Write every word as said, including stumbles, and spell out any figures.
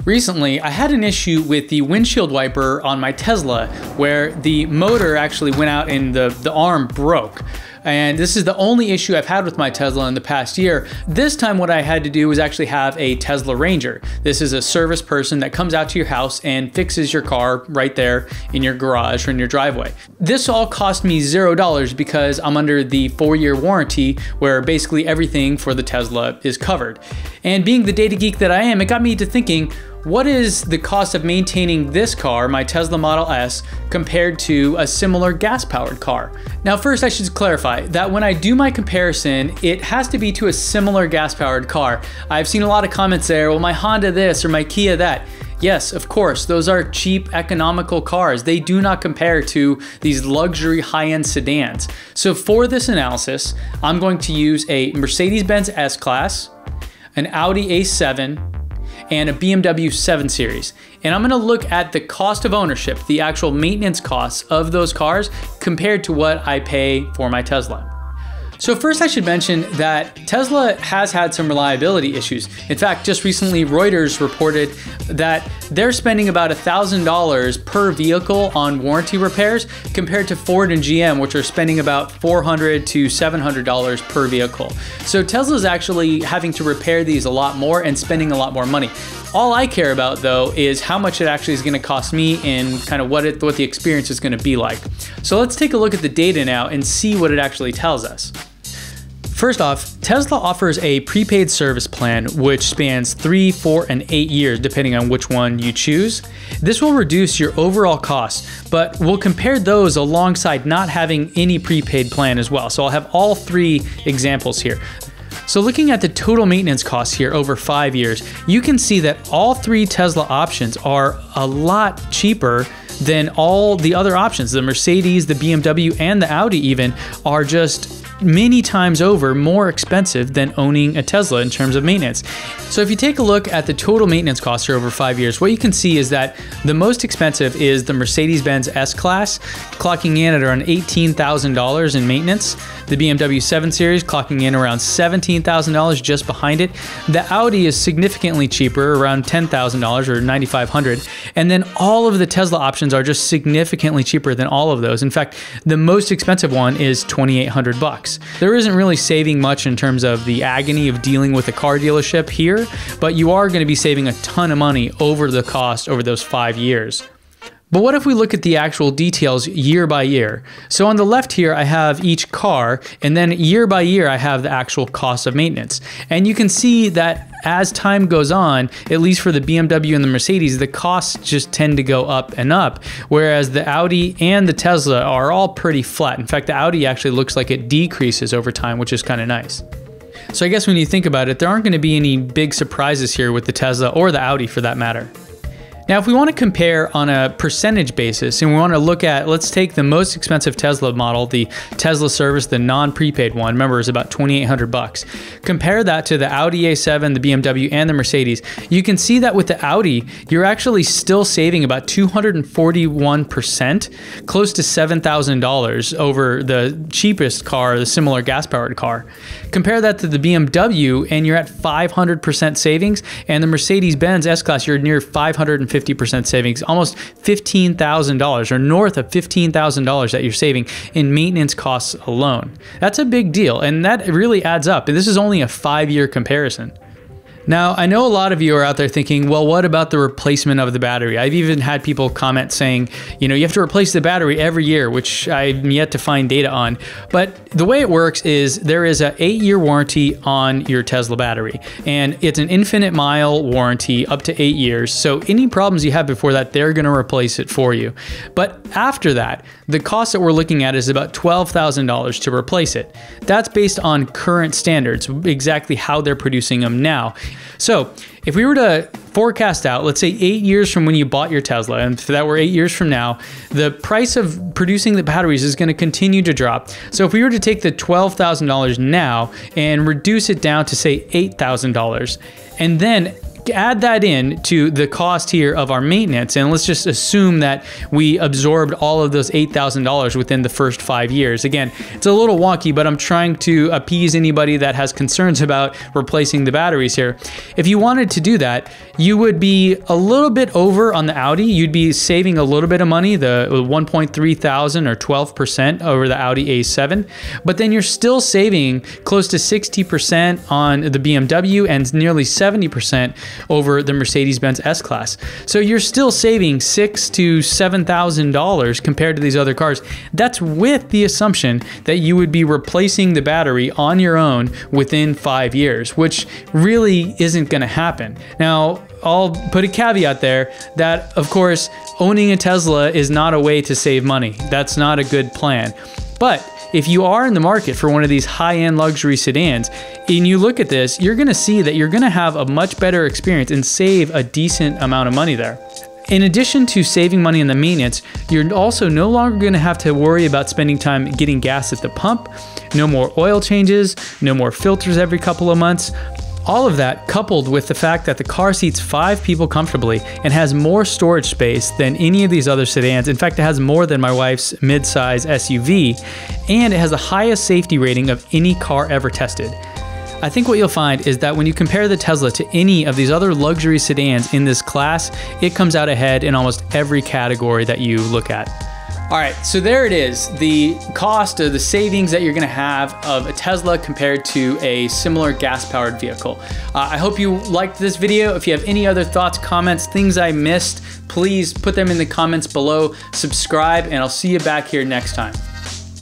Recently, I had an issue with the windshield wiper on my Tesla where the motor actually went out and the, the arm broke. And this is the only issue I've had with my Tesla in the past year. This time what I had to do was actually have a Tesla Ranger. This is a service person that comes out to your house and fixes your car right there in your garage or in your driveway. This all cost me zero dollars because I'm under the four-year warranty where basically everything for the Tesla is covered. And being the data geek that I am, it got me to thinking, what is the cost of maintaining this car, my Tesla Model S, compared to a similar gas-powered car? Now first I should clarify that when I do my comparison, it has to be to a similar gas-powered car. I've seen a lot of comments there, well my Honda this or my Kia that. Yes, of course, those are cheap, economical cars. They do not compare to these luxury high-end sedans. So for this analysis, I'm going to use a Mercedes-Benz S-Class, an Audi A seven, and a B M W seven series. And I'm gonna look at the cost of ownership, the actual maintenance costs of those cars compared to what I pay for my Tesla. So first I should mention that Tesla has had some reliability issues. In fact, just recently Reuters reported that they're spending about one thousand dollars per vehicle on warranty repairs compared to Ford and G M, which are spending about four hundred to seven hundred dollars per vehicle. So Tesla's actually having to repair these a lot more and spending a lot more money. All I care about though is how much it actually is gonna cost me and kind of what, it, what the experience is gonna be like. So let's take a look at the data now and see what it actually tells us. First off, Tesla offers a prepaid service plan which spans three, four, and eight years depending on which one you choose. This will reduce your overall cost, but we'll compare those alongside not having any prepaid plan as well. So I'll have all three examples here. So looking at the total maintenance costs here over five years, you can see that all three Tesla options are a lot cheaper than all the other options. The Mercedes, the B M W, and the Audi even are just many times over more expensive than owning a Tesla in terms of maintenance. So if you take a look at the total maintenance costs here over five years, what you can see is that the most expensive is the Mercedes-Benz S-Class, clocking in at around eighteen thousand dollars in maintenance. The B M W seven series clocking in around seventeen thousand dollars just behind it. The Audi is significantly cheaper, around ten thousand dollars or nine thousand five hundred dollars. And then all of the Tesla options are just significantly cheaper than all of those. In fact, the most expensive one is twenty-eight hundred bucks. There isn't really saving much in terms of the agony of dealing with a car dealership here, but you are going to be saving a ton of money over the cost over those five years. But what if we look at the actual details year by year? So on the left here, I have each car, and then year by year, I have the actual cost of maintenance. And you can see that as time goes on, at least for the B M W and the Mercedes, the costs just tend to go up and up, whereas the Audi and the Tesla are all pretty flat. In fact, the Audi actually looks like it decreases over time, which is kind of nice. So I guess when you think about it, there aren't going to be any big surprises here with the Tesla or the Audi for that matter. Now, if we want to compare on a percentage basis and we want to look at, let's take the most expensive Tesla model, the Tesla Service, the non-prepaid one, remember it's about twenty-eight hundred bucks. Compare that to the Audi A seven, the B M W, and the Mercedes. You can see that with the Audi, you're actually still saving about two hundred forty-one percent, close to seven thousand dollars over the cheapest car, the similar gas-powered car. Compare that to the B M W and you're at five hundred percent savings, and the Mercedes-Benz S-Class, you're near five hundred fifty percent savings, almost fifteen thousand dollars or north of fifteen thousand dollars that you're saving in maintenance costs alone. That's a big deal, and that really adds up. And this is only a five-year comparison. Now, I know a lot of you are out there thinking, well, what about the replacement of the battery? I've even had people comment saying, you know, you have to replace the battery every year, which I've yet to find data on. But the way it works is there is an eight-year warranty on your Tesla battery, and it's an infinite mile warranty up to eight years. So any problems you have before that, they're going to replace it for you. But after that, the cost that we're looking at is about twelve thousand dollars to replace it. That's based on current standards, exactly how they're producing them now. So if we were to forecast out, let's say eight years from when you bought your Tesla, and if that were eight years from now, the price of producing the batteries is going to continue to drop. So if we were to take the twelve thousand dollars now and reduce it down to say eight thousand dollars, and then add that in to the cost here of our maintenance, and let's just assume that we absorbed all of those eight thousand dollars within the first five years. Again, it's a little wonky, but I'm trying to appease anybody that has concerns about replacing the batteries here. If you wanted to do that, you would be a little bit over on the Audi. You'd be saving a little bit of money, the one point three thousand or twelve percent over the Audi A seven, but then you're still saving close to sixty percent on the B M W and nearly seventy percent over the Mercedes-Benz S-Class. So you're still saving six to seven thousand dollars compared to these other cars. That's with the assumption that you would be replacing the battery on your own within five years, which really isn't going to happen. Now, I'll put a caveat there that, of course, owning a Tesla is not a way to save money. That's not a good plan. But if you are in the market for one of these high-end luxury sedans and you look at this, you're going to see that you're going to have a much better experience and save a decent amount of money there. In addition to saving money in the maintenance, you're also no longer going to have to worry about spending time getting gas at the pump, no more oil changes, no more filters every couple of months. All of that coupled with the fact that the car seats five people comfortably and has more storage space than any of these other sedans. In fact, it has more than my wife's mid-size S U V, and it has the highest safety rating of any car ever tested. I think what you'll find is that when you compare the Tesla to any of these other luxury sedans in this class, it comes out ahead in almost every category that you look at. All right, so there it is, the cost of the savings that you're gonna have of a Tesla compared to a similar gas-powered vehicle. Uh, I hope you liked this video. If you have any other thoughts, comments, things I missed, please put them in the comments below, subscribe, and I'll see you back here next time.